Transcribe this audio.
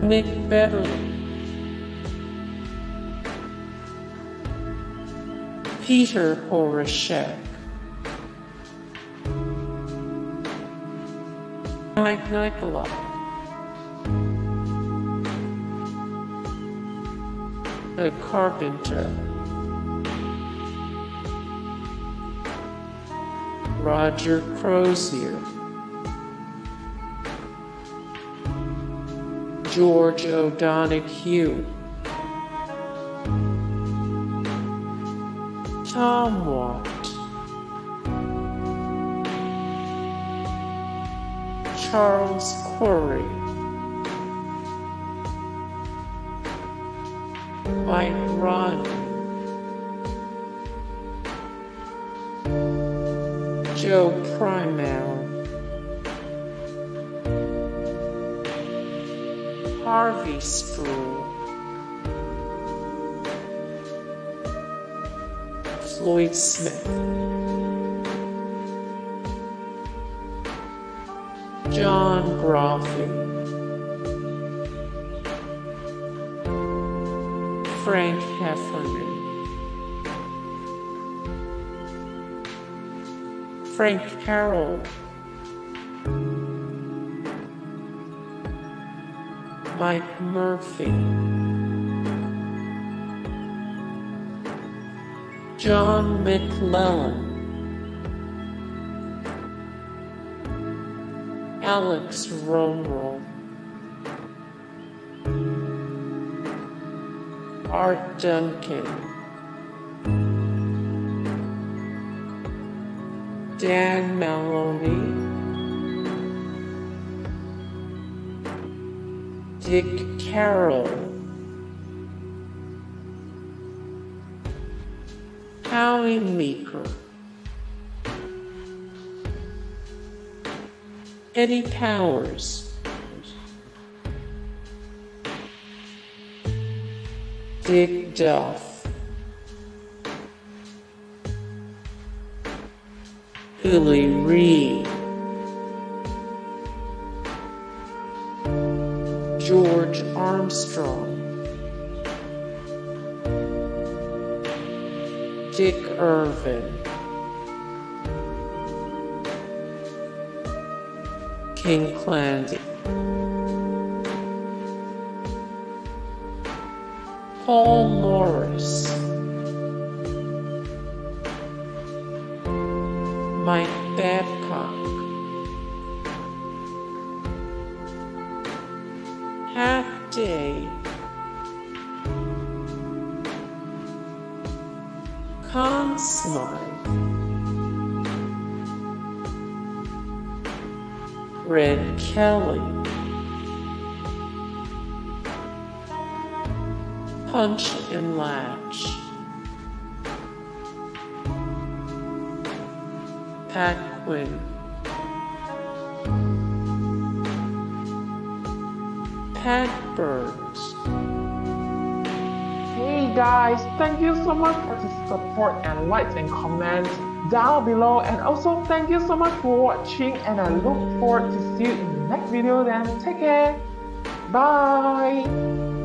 Mick Beverly, Peter Horashek, Mike Nicola, The Carpenter, Roger Crozier, George O'Donoghue, Tom Watt, Charles Corey, Mike Rodney, Joe Primel, Harvey Spruill, Floyd Smith, John Brothy, Frank Heffernan, Frank Carroll, Mike Murphy, John McClellan, Alex Romerl, Art Duncan, Dan Maloney, Dick Carroll, Howie Meeker, Eddie Powers, Dick Duff, Billy Reed, George Armstrong, Dick Irvin, King Clancy, Paul Morris, Mike Babcock, Half Day, Conn Smythe, Red Kelly, Punch and Latch, Pat Quinn, Pat Burns. Hey guys, thank you so much for the support and likes and comments down below, and also thank you so much for watching, and I look forward to see you in the next video. Then take care, bye.